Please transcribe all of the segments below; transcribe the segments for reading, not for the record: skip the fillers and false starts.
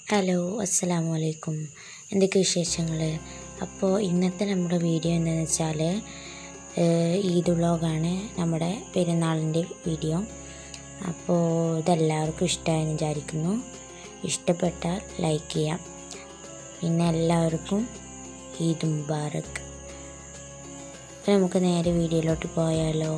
Hello അസ്സലാമു അലൈക്കും. എന്തൊക്കെ വിശേഷങ്ങൾ? അപ്പോൾ ഇന്നത്തെ നമ്മുടെ വീഡിയോ എന്താണെന്ന് വെച്ചാൽ ഈദ് വ്ളോഗാണ്, നമ്മുടെ പെരുന്നാളിൻ്റെ വീഡിയോ. അപ്പോൾ ഇതെല്ലാവർക്കും ഇഷ്ടമായെന്ന് വിചാരിക്കുന്നു. ഇഷ്ടപ്പെട്ടാൽ ലൈക്ക് ചെയ്യാം. പിന്നെ എല്ലാവർക്കും ഈദ് മുബാറക്. നമുക്ക് നേരെ വീഡിയോയിലോട്ട് പോയാലോ?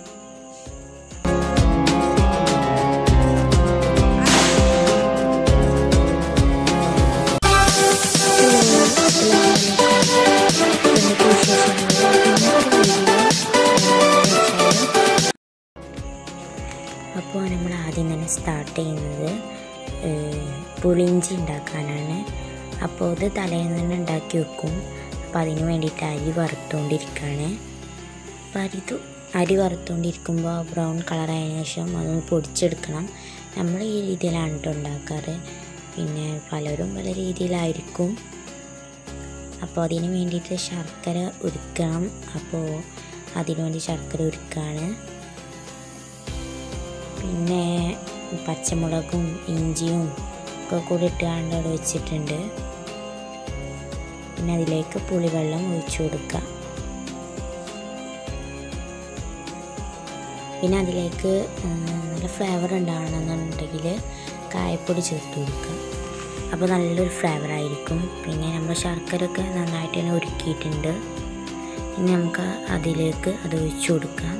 അപ്പോൾ നമ്മൾ ആദ്യം തന്നെ സ്റ്റാർട്ട് ചെയ്യുന്നത് പുളിയിഞ്ചി ഉണ്ടാക്കാനാണ്. അപ്പോൾ ഇത് തലേന്ന് തന്നെ ഉണ്ടാക്കി വെക്കും. അപ്പോൾ അതിന് വേണ്ടിയിട്ട് അരി വറുത്തുകൊണ്ടിരിക്കുകയാണ്. അപ്പോൾ അരി വറുത്തുകൊണ്ടിരിക്കുമ്പോൾ ബ്രൗൺ കളറായതിനു ശേഷം അതൊന്ന് പൊടിച്ചെടുക്കണം. നമ്മൾ ഈ രീതിയിലാണ് കേട്ടോ ഉണ്ടാക്കാറ്. പിന്നെ പലരും പല രീതിയിലായിരിക്കും. അപ്പോൾ അതിന് വേണ്ടിയിട്ട് ശർക്കര ഉരുക്കണം. അപ്പോൾ അതിനു വേണ്ടി ശർക്കര ഉരുക്കുകയാണ്. പിന്നെ പച്ചമുളകും ഇഞ്ചിയും ഒക്കെ കൂടി ഇട്ടാണ്ട് അവിടെ വെച്ചിട്ടുണ്ട്. പിന്നെ അതിലേക്ക് പുളിവെള്ളം ഒഴിച്ചു കൊടുക്കുക. പിന്നെ അതിലേക്ക് നല്ല ഫ്ലേവർ ഉണ്ടാവണമെന്നുണ്ടെങ്കിൽ കായപ്പൊടി ചേർത്ത് കൊടുക്കുക. അപ്പോൾ നല്ലൊരു ഫ്ലേവറായിരിക്കും. പിന്നെ നമ്മൾ ശർക്കരയൊക്കെ നന്നായിട്ട് തന്നെ ഉരുക്കിയിട്ടുണ്ട്. ഇനി നമുക്ക് അതിലേക്ക് അത് ഒഴിച്ചു കൊടുക്കാം.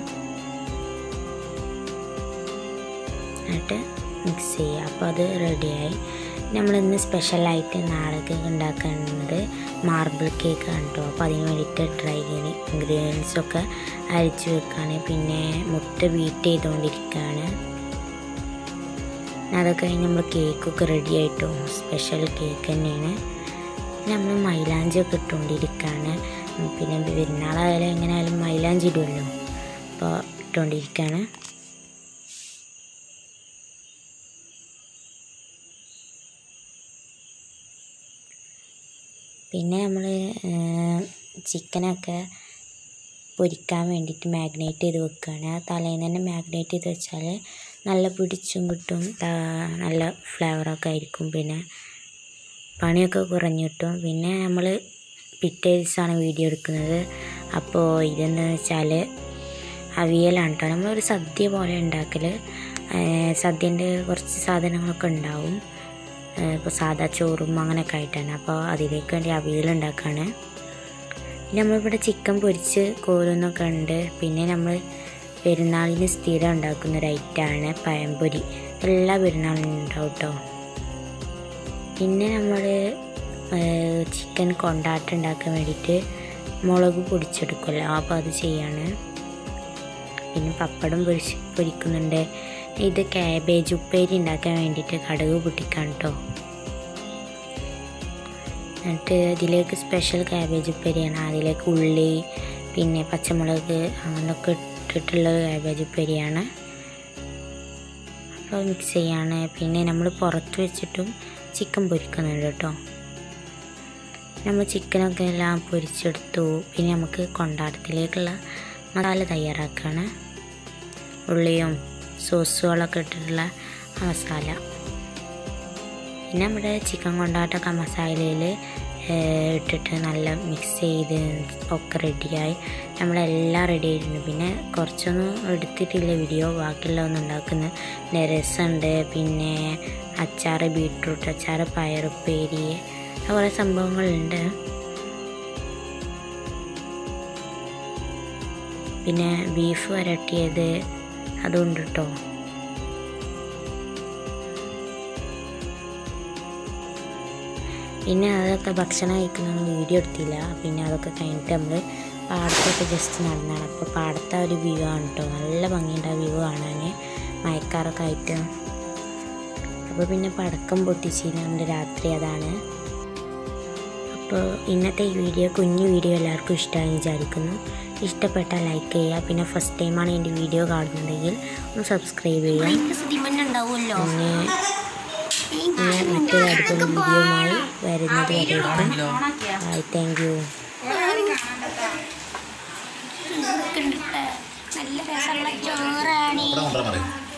എന്നിട്ട് മിക്സ് ചെയ്യുക. അപ്പോൾ അത് റെഡിയായി. നമ്മളിന്ന് സ്പെഷ്യലായിട്ട് നാളേക്ക് ഉണ്ടാക്കുന്നത് മാർബിൾ കേക്കാണ് കേട്ടോ. അപ്പോൾ അതിന് വേണ്ടിയിട്ട് ഡ്രൈ ഇൻഗ്രീഡിയൻസൊക്കെ അരിച്ച് വെക്കുകയാണ്. പിന്നെ മുട്ട ബീറ്റ് ചെയ്തുകൊണ്ടിരിക്കുകയാണ്. അതൊക്കെ കഴിഞ്ഞ് നമ്മൾ കേക്കൊക്കെ റെഡി ആയിട്ടോ. സ്പെഷ്യൽ കേക്ക് തന്നെയാണ്. നമ്മൾ മൈലാഞ്ചിയൊക്കെ ഇട്ടുകൊണ്ടിരിക്കുകയാണ്. പിന്നെ പെരുന്നാളായാലും എങ്ങനെയായാലും മൈലാഞ്ചി ഇടുമല്ലോ. അപ്പോൾ ഇട്ടുകൊണ്ടിരിക്കുകയാണ്. പിന്നെ നമ്മൾ ചിക്കനൊക്കെ പൊരിക്കാൻ വേണ്ടിയിട്ട് മാഗ്നേറ്റ് ചെയ്ത് വെക്കുകയാണ്. തലേന്ന് തന്നെ മാഗ്നേറ്റ് ചെയ്ത് വെച്ചാൽ നല്ല പിടിച്ചും കിട്ടും, നല്ല ഫ്ലേവറൊക്കെ ആയിരിക്കും. പിന്നെ പണിയൊക്കെ കുറഞ്ഞു കിട്ടും. പിന്നെ നമ്മൾ പിറ്റേ ദിവസമാണ് വീഡിയോ എടുക്കുന്നത്. അപ്പോൾ ഇതെന്താണെന്ന് വെച്ചാൽ അവിയലാണ് കേട്ടോ. നമ്മളൊരു സദ്യ പോലെ ഉണ്ടാക്കൽ. സദ്യൻ്റെ കുറച്ച് സാധനങ്ങളൊക്കെ ഉണ്ടാവും. ഇപ്പോൾ സാദാ ചോറും അങ്ങനെയൊക്കെ ആയിട്ടാണ്. അപ്പോൾ അതിലേക്ക് വേണ്ടി അവിയലുണ്ടാക്കുകയാണ്. പിന്നെ നമ്മളിവിടെ ചിക്കൻ പൊരിച്ച് കോരുന്നൊക്കെ ഉണ്ട്. പിന്നെ നമ്മൾ പെരുന്നാളിന് സ്ഥിരം ഉണ്ടാക്കുന്നൊരു ഐറ്റമാണ് പഴംപൊരി. എല്ലാ പെരുന്നാളിനും ഉണ്ടാവും കേട്ടോ. പിന്നെ നമ്മൾ ചിക്കൻ കൊണ്ടാട്ടം ഉണ്ടാക്കാൻ വേണ്ടിയിട്ട് മുളക് പൊടിച്ചെടുക്കുമല്ലോ, അപ്പോൾ അത് ചെയ്യാണ്. പിന്നെ പപ്പടം പൊരിക്കുന്നുണ്ട്. ഇത് കാബേജ് ഉപ്പേരി ഉണ്ടാക്കാൻ വേണ്ടിയിട്ട് കടുക് പൊട്ടിക്കാൻ കേട്ടോ. എന്നിട്ട് ഇതിലേക്ക് സ്പെഷ്യൽ കാബേജ് ഉപ്പേരിയാണ്. അതിലേക്ക് ഉള്ളി പിന്നെ പച്ചമുളക് അങ്ങനെയൊക്കെ ഇട്ടിട്ടുള്ള കാബേജ് ഉപ്പേരിയാണ്. അപ്പോൾ മിക്സ് ചെയ്യാണ്. പിന്നെ നമ്മൾ പുറത്ത് വെച്ചിട്ടും ചിക്കൻ പൊരിക്കുന്നുണ്ട് കേട്ടോ. നമ്മൾ ചിക്കനൊക്കെ എല്ലാം പൊരിച്ചെടുത്തു. പിന്നെ നമുക്ക് കൊണ്ടാട്ടത്തിലേക്കുള്ള മസാല തയ്യാറാക്കുകയാണ്. ഉള്ളിയും സോസുകളൊക്കെ ഇട്ടിട്ടുള്ള മസാല. പിന്നെ നമ്മുടെ ചിക്കൻ കൊണ്ടാട്ടമൊക്കെ മസാലയിൽ ഇട്ടിട്ട് നല്ല മിക്സ് ചെയ്ത് ഒക്കെ റെഡിയായി. നമ്മളെല്ലാം റെഡി ആയിട്ടുണ്ട്. പിന്നെ കുറച്ചൊന്നും എടുത്തിട്ടില്ല വീഡിയോ, ബാക്കിയുള്ളതൊന്നും ഉണ്ടാക്കുന്നത്. പിന്നെ രസമുണ്ട്, പിന്നെ അച്ചാറ്, ബീട്രൂട്ട് അച്ചാറ്, പയറുപ്പേരി, കുറേ സംഭവങ്ങളുണ്ട്. പിന്നെ ബീഫ് വരട്ടിയത് അതുകൊണ്ട് കേട്ടോ. പിന്നെ അതൊക്കെ ഭക്ഷണം കഴിക്കുന്ന വീഡിയോ എടുത്തില്ല. പിന്നെ അതൊക്കെ കഴിഞ്ഞിട്ട് നമ്മൾ പാടത്തൊക്കെ ജസ്റ്റ് നടന്നാണ്. അപ്പോൾ പാടത്തെ ഒരു വ്യൂ ആണ് കേട്ടോ. നല്ല ഭംഗിയുണ്ട് ആ വ്യൂ കാണാൻ, മഴക്കാറൊക്കെ ആയിട്ട്. അപ്പോൾ പിന്നെ പടക്കം പൊട്ടിച്ചിട്ടുണ്ട് രാത്രി, അതാണ്. അപ്പോൾ ഇന്നത്തെ ഈ വീഡിയോ, കുഞ്ഞു വീഡിയോ എല്ലാവർക്കും ഇഷ്ടമായി വിചാരിക്കുന്നു. ഇഷ്ടപ്പെട്ടാൽ ലൈക്ക് ചെയ്യുക. പിന്നെ ഫസ്റ്റ് ടൈമാണ് എൻ്റെ വീഡിയോ കാണുന്നുണ്ടെങ്കിൽ ഒന്ന് സബ്സ്ക്രൈബ് ചെയ്യുക. പിന്നെ മറ്റൊരു അടിപൊളി വീഡിയോയുമായി വരുന്നത് വരെയും താങ്ക് യു. നല്ല രസമുള്ള ചോറാണ്.